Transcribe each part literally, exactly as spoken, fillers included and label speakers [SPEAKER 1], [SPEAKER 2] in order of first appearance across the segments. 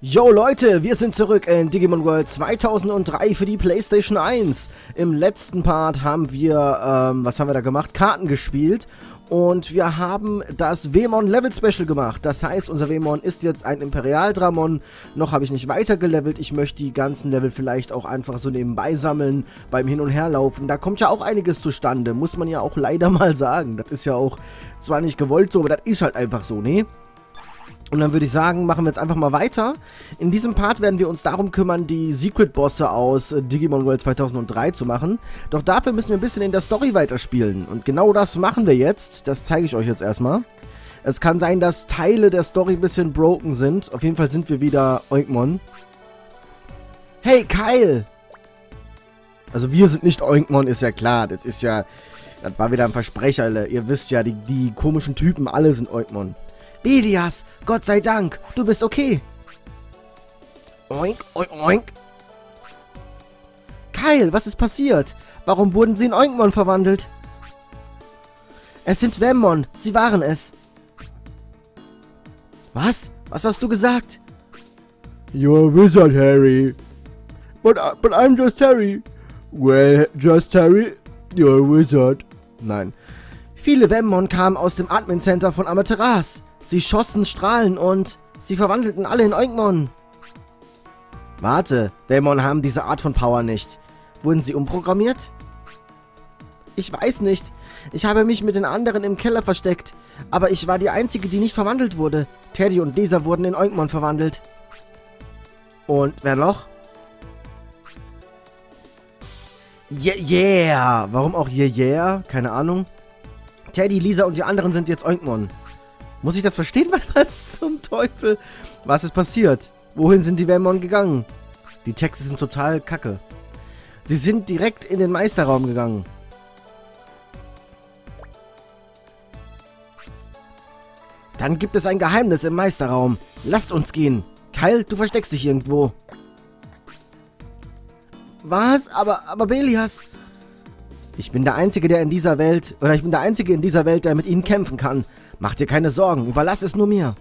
[SPEAKER 1] Yo Leute, wir sind zurück in Digimon World zweitausenddrei für die PlayStation eins. Im letzten Part haben wir, ähm, was haben wir da gemacht? Karten gespielt. Und wir haben das Wemon Level Special gemacht. Das heißt, unser Wemon ist jetzt ein Imperial Dramon. Noch habe ich nicht weiter gelevelt. Ich möchte die ganzen Level vielleicht auch einfach so nebenbei sammeln, beim Hin- und Herlaufen. Da kommt ja auch einiges zustande, muss man ja auch leider mal sagen. Das ist ja auch zwar nicht gewollt so, aber das ist halt einfach so, ne? Und dann würde ich sagen, machen wir jetzt einfach mal weiter. In diesem Part werden wir uns darum kümmern, die Secret-Bosse aus äh, Digimon World zweitausenddrei zu machen. Doch dafür müssen wir ein bisschen in der Story weiterspielen. Und genau das machen wir jetzt. Das zeige ich euch jetzt erstmal. Es kann sein, dass Teile der Story ein bisschen broken sind. Auf jeden Fall sind wir wieder Oinkmon. Hey, Kyle! Also wir sind nicht Oinkmon, ist ja klar. Das ist ja... Das war wieder ein Versprecher, Alter. Ihr wisst ja, die, die komischen Typen, alle sind Oinkmon. Belias, Gott sei Dank, du bist okay. Oink, oink, oink. Kyle, was ist passiert? Warum wurden sie in Oinkmon verwandelt? Es sind Vemmon, sie waren es. Was? Was hast du gesagt?
[SPEAKER 2] You're a wizard, Harry. But, but I'm just Harry. Well, just Harry, you're a wizard.
[SPEAKER 1] Nein. Viele Vemmon kamen aus dem Admin Center von Amaterasu. Sie schossen Strahlen und sie verwandelten alle in Oinkmon. Warte, Vemmon haben diese Art von Power nicht. Wurden sie umprogrammiert? Ich weiß nicht. Ich habe mich mit den anderen im Keller versteckt. Aber ich war die Einzige, die nicht verwandelt wurde. Teddy und Lisa wurden in Oinkmon verwandelt. Und wer noch? Yeah, yeah. Warum auch yeah, yeah? Keine Ahnung. Teddy, Lisa und die anderen sind jetzt Oinkmon. Muss ich das verstehen? Was, was zum Teufel? Was ist passiert? Wohin sind die Vemmon gegangen? Die Texte sind total kacke. Sie sind direkt in den Meisterraum gegangen. Dann gibt es ein Geheimnis im Meisterraum. Lasst uns gehen. Kyle, du versteckst dich irgendwo. Was? Aber, aber Belias... Ich bin der Einzige, der in dieser Welt... Oder ich bin der Einzige in dieser Welt, der mit ihnen kämpfen kann. Mach dir keine Sorgen, überlass es nur mir.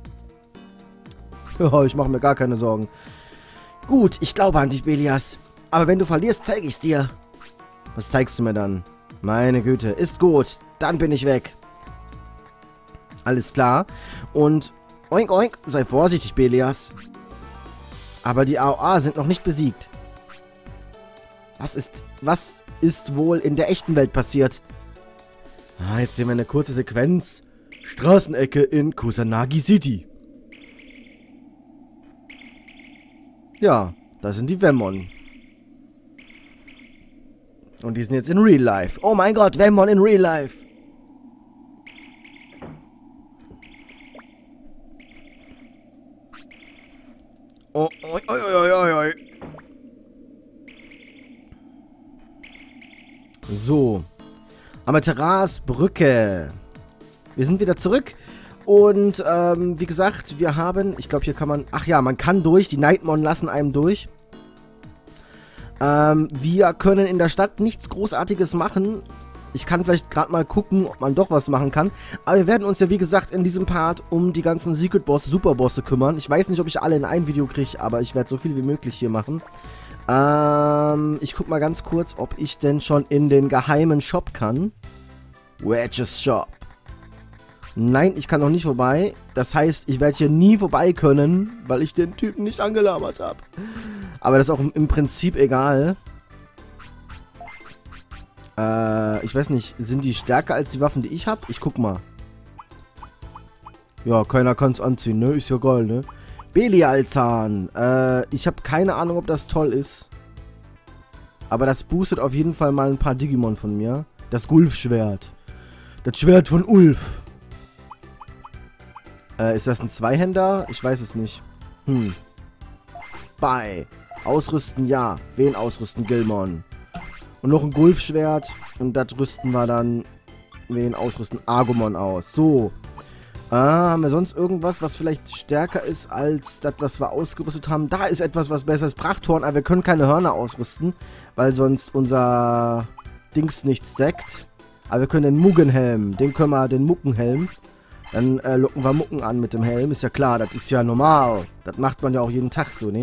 [SPEAKER 1] Ja, ich mache mir gar keine Sorgen. Gut, ich glaube an dich, Belias. Aber wenn du verlierst, zeige ich's dir. Was zeigst du mir dann? Meine Güte, ist gut. Dann bin ich weg. Alles klar. Und oink oink, sei vorsichtig, Belias. Aber die A O A sind noch nicht besiegt. Was ist, was ist wohl in der echten Welt passiert? Ah, jetzt sehen wir eine kurze Sequenz. Straßenecke in Kusanagi City. Ja, das sind die Vemmon. Und die sind jetzt in Real Life. Oh mein Gott, Vemmon in Real Life. Oh, oi, oi, oi, oi, oi. So. Amaterasu Brücke. Wir sind wieder zurück. Und, ähm, wie gesagt, wir haben... Ich glaube, hier kann man... Ach ja, man kann durch. Die Nightmon lassen einem durch. Ähm, wir können in der Stadt nichts Großartiges machen. Ich kann vielleicht gerade mal gucken, ob man doch was machen kann. Aber wir werden uns ja, wie gesagt, in diesem Part um die ganzen Secret Boss, Superbosse kümmern. Ich weiß nicht, ob ich alle in ein Video kriege, aber ich werde so viel wie möglich hier machen. Ähm, ich guck mal ganz kurz, ob ich denn schon in den geheimen Shop kann. Wedges Shop. Nein, ich kann noch nicht vorbei. Das heißt, ich werde hier nie vorbei können, weil ich den Typen nicht angelabert habe. Aber das ist auch im Prinzip egal. Äh, ich weiß nicht, sind die stärker als die Waffen, die ich habe? Ich guck mal. Ja, keiner kann es anziehen, ne? Ist ja geil, ne? Belialzahn. Äh, ich habe keine Ahnung, ob das toll ist. Aber das boostet auf jeden Fall mal ein paar Digimon von mir. Das Gulf-Schwert. Das Schwert von Ulf. Äh, ist das ein Zweihänder? Ich weiß es nicht. Hm. Bei. Ausrüsten, ja. Wen ausrüsten? Gilmon. Und noch ein Gulf-Schwert. Und das rüsten wir dann... Wen ausrüsten? Agumon aus. So. Ah, haben wir sonst irgendwas, was vielleicht stärker ist als das, was wir ausgerüstet haben? Da ist etwas, was besser ist. Prachthorn, aber wir können keine Hörner ausrüsten, weil sonst unser Dings nicht stackt. Aber wir können den Muggenhelm, den können wir, den Muckenhelm, Dann äh, locken wir Mucken an mit dem Helm. Ist ja klar, das ist ja normal. Das macht man ja auch jeden Tag so, ne?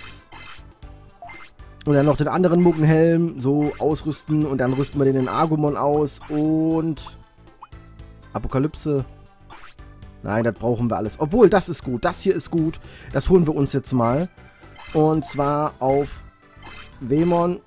[SPEAKER 1] Und dann noch den anderen Muckenhelm so ausrüsten. Und dann rüsten wir den in Agumon aus. Und Apokalypse. Nein, das brauchen wir alles. Obwohl, das ist gut. Das hier ist gut. Das holen wir uns jetzt mal. Und zwar auf Veemon,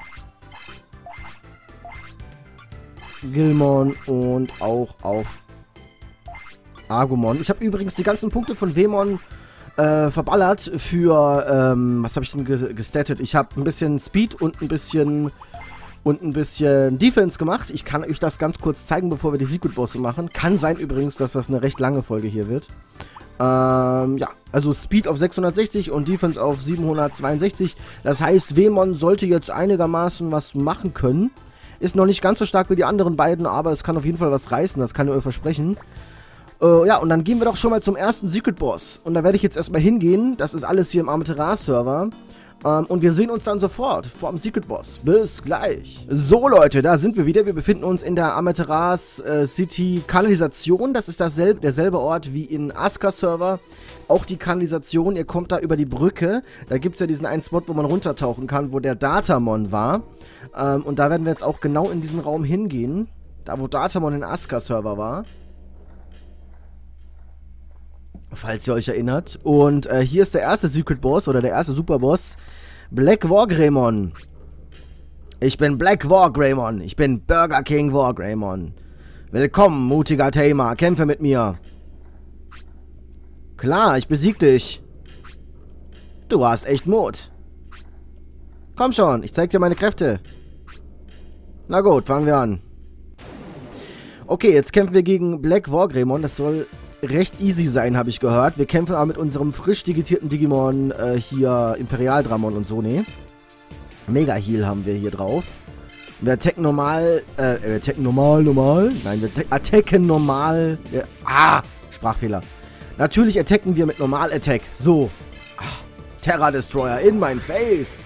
[SPEAKER 1] Guilmon und auch auf Agumon. Ich habe übrigens die ganzen Punkte von Veemon äh, verballert für, ähm, was habe ich denn ge gestattet? Ich habe ein bisschen Speed und ein bisschen und ein bisschen Defense gemacht. Ich kann euch das ganz kurz zeigen, bevor wir die Secret Bosse machen. Kann sein übrigens, dass das eine recht lange Folge hier wird. Ähm, ja, also Speed auf sechshundertsechzig und Defense auf siebenhundertzweiundsechzig. Das heißt, Veemon sollte jetzt einigermaßen was machen können. Ist noch nicht ganz so stark wie die anderen beiden, aber es kann auf jeden Fall was reißen, das kann ich euch versprechen. Äh, ja, und dann gehen wir doch schon mal zum ersten Secret Boss. Und da werde ich jetzt erstmal hingehen. Das ist alles hier im Amaterasu-Server. Ähm, und wir sehen uns dann sofort vor dem Secret Boss. Bis gleich. So, Leute, da sind wir wieder. Wir befinden uns in der Amaterasu äh, City Kanalisation. Das ist dasselbe, derselbe Ort wie in Asuka-Server. Auch die Kanalisation. Ihr kommt da über die Brücke. Da gibt es ja diesen einen Spot, wo man runtertauchen kann, wo der Datamon war. Ähm, und da werden wir jetzt auch genau in diesen Raum hingehen. Da, wo Datamon in Asuka-Server war. Falls ihr euch erinnert. Und äh, hier ist der erste Secret Boss oder der erste Superboss. Black Wargreymon. Ich bin Black Wargreymon. Ich bin Burger King Wargreymon. Willkommen, mutiger Tamer. Kämpfe mit mir. Klar, ich besieg dich. Du hast echt Mut. Komm schon, ich zeig dir meine Kräfte. Na gut, fangen wir an. Okay, jetzt kämpfen wir gegen Black Wargreymon. Das soll recht easy sein, habe ich gehört. Wir kämpfen aber mit unserem frisch digitierten Digimon äh, hier Imperial-Dramon und so, ne? Mega Heal haben wir hier drauf. Wir attacken normal, äh, wir attacken normal, normal. Nein, wir attacken normal. Wir, ah, Sprachfehler. Natürlich attacken wir mit Normal-Attack. So. Ach, Terra Destroyer in mein Face.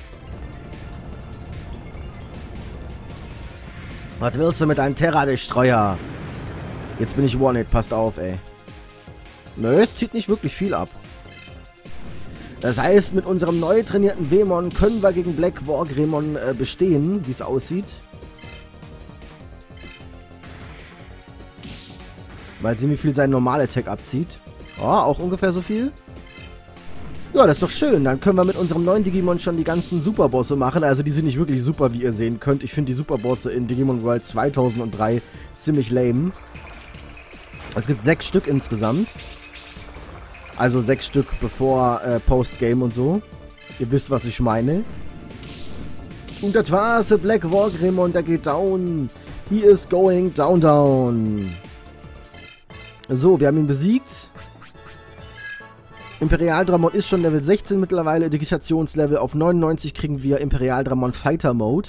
[SPEAKER 1] Was willst du mit einem Terra Destroyer? Jetzt bin ich One-Hit, passt auf, ey. Nö, es zieht nicht wirklich viel ab. Das heißt, mit unserem neu trainierten Veemon können wir gegen Black Wargreymon äh, bestehen, wie es aussieht. Mal sehen, wie viel sein Normal-Attack abzieht. Oh, auch ungefähr so viel. Ja, das ist doch schön. Dann können wir mit unserem neuen Digimon schon die ganzen Superbosse machen. Also die sind nicht wirklich super, wie ihr sehen könnt. Ich finde die Superbosse in Digimon World zweitausenddrei ziemlich lame. Es gibt sechs Stück insgesamt. Also sechs Stück bevor äh, Postgame und so. Ihr wisst, was ich meine. Und das war's. Black Wargreymon, der geht down. He is going down, down. So, wir haben ihn besiegt. Imperial-Dramon ist schon Level sechzehn mittlerweile. Digitationslevel auf neunundneunzig kriegen wir Imperial-Dramon Fighter Mode.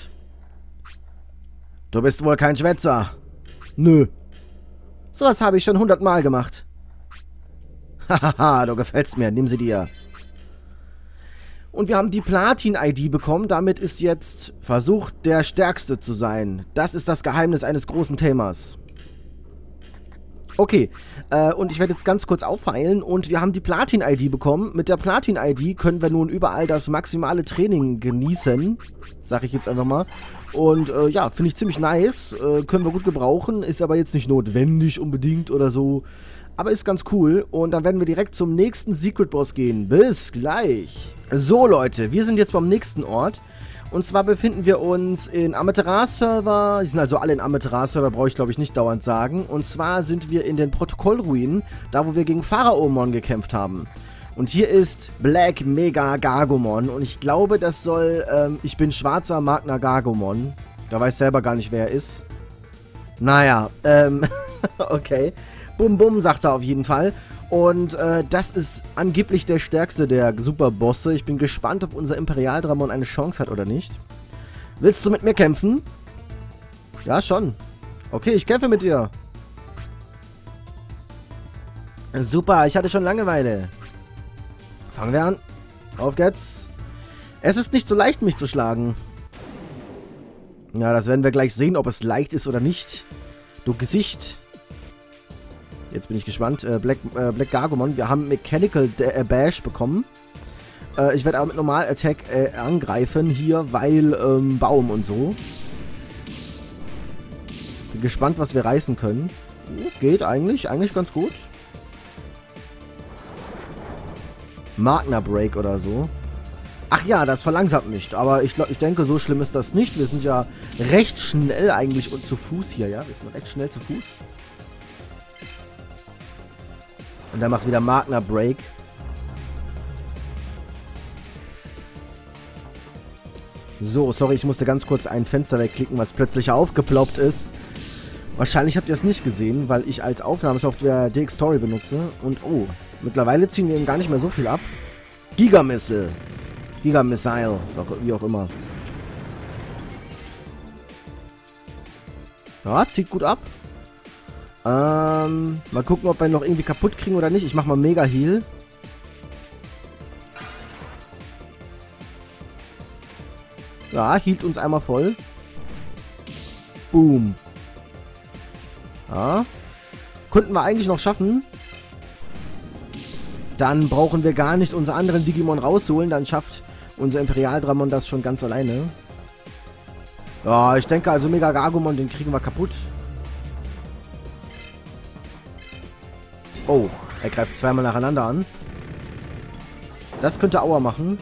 [SPEAKER 1] Du bist wohl kein Schwätzer. Nö. Sowas habe ich schon hundertmal gemacht. Hahaha, du gefällst mir. Nimm sie dir. Und wir haben die Platin-I D bekommen. Damit ist jetzt versucht, der Stärkste zu sein. Das ist das Geheimnis eines großen Themas. Okay, äh, und ich werde jetzt ganz kurz auffeilen. Und wir haben die Platin-I D bekommen. Mit der Platin-I D können wir nun überall das maximale Training genießen. Sag ich jetzt einfach mal. Und äh, ja, finde ich ziemlich nice. Äh, können wir gut gebrauchen. Ist aber jetzt nicht notwendig unbedingt oder so. Aber ist ganz cool. Und dann werden wir direkt zum nächsten Secret Boss gehen. Bis gleich. So, Leute, wir sind jetzt beim nächsten Ort. Und zwar befinden wir uns in Amaterasu-Server. Die sind also alle in Amaterasu-Server, brauche ich glaube ich nicht dauernd sagen. Und zwar sind wir in den Protokollruinen, da wo wir gegen Pharaomon gekämpft haben. Und hier ist Black Mega Gargomon. Und ich glaube, das soll, ähm, ich bin schwarzer Magna Gargomon. Da weiß selber gar nicht, wer er ist. Naja, ähm, okay. Bum Bum, sagt er auf jeden Fall. Und äh, das ist angeblich der stärkste der Superbosse. Ich bin gespannt, ob unser Imperial-Dramon eine Chance hat oder nicht. Willst du mit mir kämpfen? Ja, schon. Okay, ich kämpfe mit dir. Super, ich hatte schon Langeweile. Fangen wir an. Auf geht's. Es ist nicht so leicht, mich zu schlagen. Ja, das werden wir gleich sehen, ob es leicht ist oder nicht. Du Gesicht. Jetzt bin ich gespannt. Äh, Black, äh, Black Gargomon. Wir haben Mechanical äh, Bash bekommen. Äh, ich werde aber mit Normal Attack äh, angreifen hier, weil ähm, Baum und so. Bin gespannt, was wir reißen können. Oh, geht eigentlich. Eigentlich ganz gut. Magna Break oder so. Ach ja, das verlangsamt nicht. Aber ich, glaub, ich denke, so schlimm ist das nicht. Wir sind ja recht schnell eigentlich und zu Fuß hier, ja? Wir sind recht schnell zu Fuß. Und er macht wieder Magna Break. So, sorry, ich musste ganz kurz ein Fenster wegklicken, was plötzlich aufgeploppt ist. Wahrscheinlich habt ihr es nicht gesehen, weil ich als Aufnahmesoftware Dxtory benutze. Und oh, mittlerweile ziehen wir eben gar nicht mehr so viel ab. Gigamissile. Gigamissile, wie auch immer. Ja, zieht gut ab. Ähm, mal gucken, ob wir ihn noch irgendwie kaputt kriegen oder nicht. Ich mach mal Mega Heal. Ja, hielt uns einmal voll. Boom. Ja. Könnten wir eigentlich noch schaffen. Dann brauchen wir gar nicht unsere anderen Digimon rausholen. Dann schafft unser Imperial-Dramon das schon ganz alleine. Ja, ich denke also Mega Gargomon, den kriegen wir kaputt. Oh, er greift zweimal nacheinander an. Das könnte Aua machen.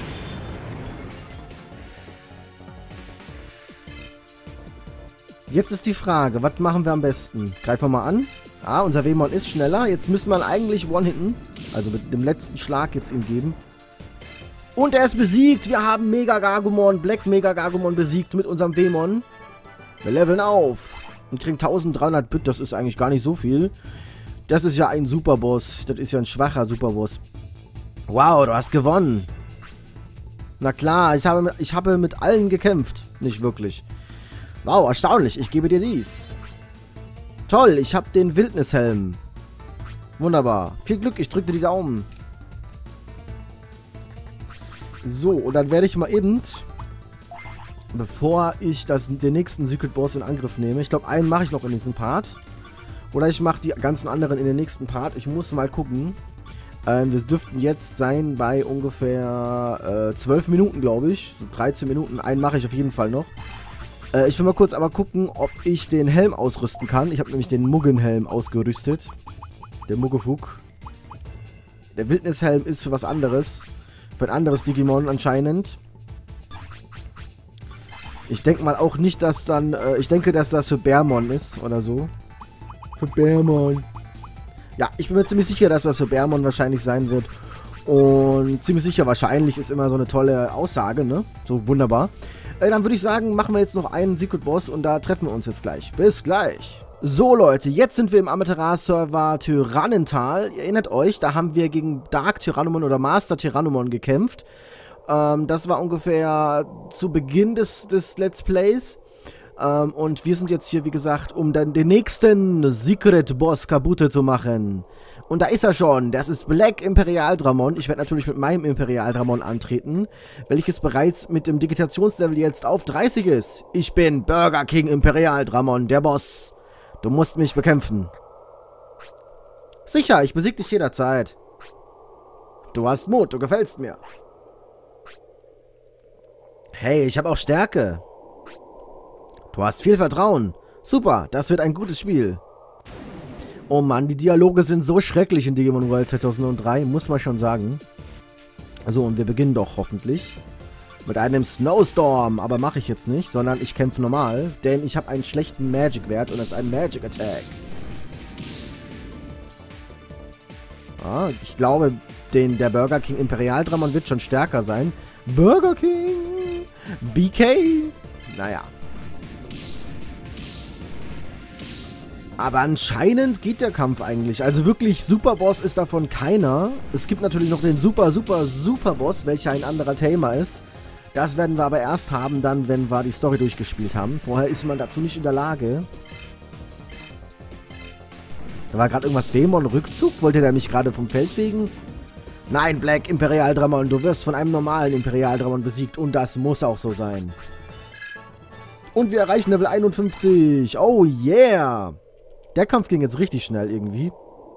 [SPEAKER 1] Jetzt ist die Frage, was machen wir am besten? Greifen wir mal an. Ah, unser Wemon ist schneller. Jetzt müssen wir ihn eigentlich one-hitten. Also mit dem letzten Schlag jetzt ihm geben. Und er ist besiegt. Wir haben Mega Gargomon, Black Mega Gargomon besiegt mit unserem Wemon. Wir leveln auf. Und kriegen dreizehnhundert Bit. Das ist eigentlich gar nicht so viel. Das ist ja ein Superboss. Das ist ja ein schwacher Superboss. Wow, du hast gewonnen. Na klar, ich habe, ich habe mit allen gekämpft. Nicht wirklich. Wow, erstaunlich. Ich gebe dir dies. Toll, ich habe den Wildnishelm. Wunderbar. Viel Glück, ich drücke dir die Daumen. So, und dann werde ich mal eben, bevor ich das, den nächsten Secret Boss in Angriff nehme, ich glaube, einen mache ich noch in diesem Part. Oder ich mache die ganzen anderen in den nächsten Part. Ich muss mal gucken. Ähm, wir dürften jetzt sein bei ungefähr äh, zwölf Minuten, glaube ich. So dreizehn Minuten. Einen mache ich auf jeden Fall noch. Äh, ich will mal kurz aber gucken, ob ich den Helm ausrüsten kann. Ich habe nämlich den Muggenhelm ausgerüstet. Der Muggefug. Der Wildnishelm ist für was anderes. Für ein anderes Digimon anscheinend. Ich denke mal auch nicht, dass dann... Äh, ich denke, dass das für Bearmon ist oder so. Für Bearmon. Ja, ich bin mir ziemlich sicher, dass das für Bearmon wahrscheinlich sein wird. Und ziemlich sicher wahrscheinlich ist immer so eine tolle Aussage, ne? So wunderbar. Äh, dann würde ich sagen, machen wir jetzt noch einen Secret Boss und da treffen wir uns jetzt gleich. Bis gleich. So Leute, jetzt sind wir im Amaterasu-Server Tyrannental. Ihr erinnert euch, da haben wir gegen Dark Tyrannomon oder Master Tyrannomon gekämpft. Ähm, das war ungefähr zu Beginn des, des Let's Plays. Ähm, und wir sind jetzt hier, wie gesagt, um dann den nächsten Secret Boss kaputt zu machen. Und da ist er schon. Das ist Black Imperial Dramon. Ich werde natürlich mit meinem Imperial Dramon antreten, welches bereits mit dem Digitationslevel jetzt auf dreißig ist. Ich bin Burger King Imperial Dramon, der Boss. Du musst mich bekämpfen. Sicher, ich besiege dich jederzeit. Du hast Mut, du gefällst mir. Hey, ich habe auch Stärke. Du hast viel Vertrauen. Super, das wird ein gutes Spiel. Oh Mann, die Dialoge sind so schrecklich in Digimon World zweitausenddrei, muss man schon sagen. So, und wir beginnen doch hoffentlich mit einem Snowstorm. Aber mache ich jetzt nicht, sondern ich kämpfe normal, denn ich habe einen schlechten Magic-Wert und das ist ein Magic Attack. Ah, ich glaube, den, der Burger King Imperial Dramon wird schon stärker sein. Burger King! B K! Naja. Aber anscheinend geht der Kampf eigentlich. Also wirklich Superboss ist davon keiner. Es gibt natürlich noch den Super, Super, Superboss, welcher ein anderer Tamer ist. Das werden wir aber erst haben, dann, wenn wir die Story durchgespielt haben. Vorher ist man dazu nicht in der Lage. Da war gerade irgendwas Wemon Rückzug. Wollte der mich gerade vom Feld fegen? Nein, Black Imperial Dramon, du wirst von einem normalen Imperial Dramon besiegt. Und das muss auch so sein. Und wir erreichen Level einundfünfzig. Oh yeah! Der Kampf ging jetzt richtig schnell irgendwie.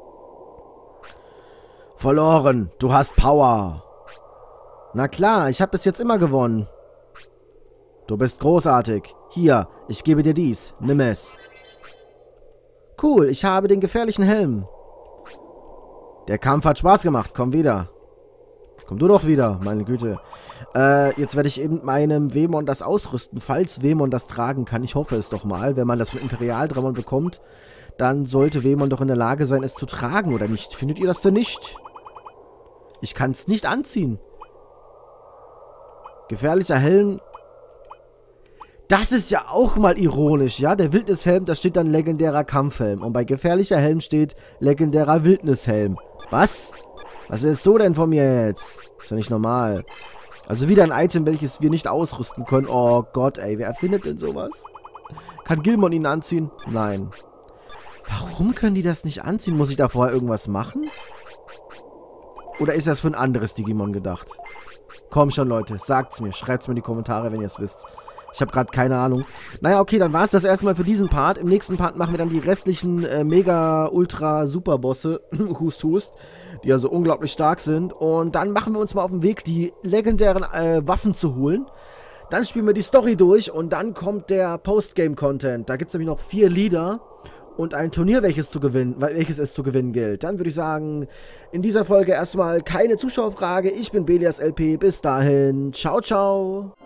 [SPEAKER 1] Verloren. Du hast Power. Na klar, ich habe bis jetzt immer gewonnen. Du bist großartig. Hier, ich gebe dir dies. Nimm es. Cool, ich habe den gefährlichen Helm. Der Kampf hat Spaß gemacht. Komm wieder. Komm du doch wieder, meine Güte. Äh, jetzt werde ich eben meinem Wemon das ausrüsten, falls Wemon das tragen kann. Ich hoffe es doch mal. Wenn man das von Imperial Dramon bekommt, dann sollte Wemon doch in der Lage sein, es zu tragen, oder nicht? Findet ihr das denn nicht? Ich kann es nicht anziehen. Gefährlicher Helm. Das ist ja auch mal ironisch, ja? Der Wildnishelm, da steht dann legendärer Kampfhelm. Und bei gefährlicher Helm steht legendärer Wildnishelm. Was? Was willst du denn von mir jetzt? Ist doch nicht normal. Also wieder ein Item, welches wir nicht ausrüsten können. Oh Gott, ey, wer erfindet denn sowas? Kann Gilmon ihn anziehen? Nein. Warum können die das nicht anziehen? Muss ich da vorher irgendwas machen? Oder ist das für ein anderes Digimon gedacht? Komm schon, Leute, sagt's mir. Schreibt's mir in die Kommentare, wenn ihr es wisst. Ich habe gerade keine Ahnung. Naja, okay, dann war es das erstmal für diesen Part. Im nächsten Part machen wir dann die restlichen äh, Mega-Ultra-Super-Bosse, Hust Hust, die ja so unglaublich stark sind. Und dann machen wir uns mal auf den Weg, die legendären äh, Waffen zu holen. Dann spielen wir die Story durch und dann kommt der Postgame-Content. Da gibt es nämlich noch vier Lieder und ein Turnier, welches, zu gewinnen, welches es zu gewinnen gilt. Dann würde ich sagen, in dieser Folge erstmal keine Zuschauerfrage. Ich bin Belias L P. Bis dahin. Ciao, ciao.